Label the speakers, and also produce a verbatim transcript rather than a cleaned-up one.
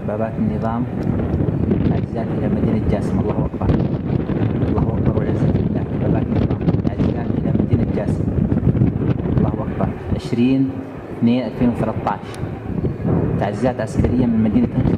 Speaker 1: دبابات النظام تعزيزات إلى مدينة جاسم. الله أكبر، الله أكبر والعزة لله. دبابات النظام تعزيزات إلى مدينة جاسم. الله أكبر. عشرين اثنين ألفين وثلاثة عشر تعزيزات عسكرية من مدينة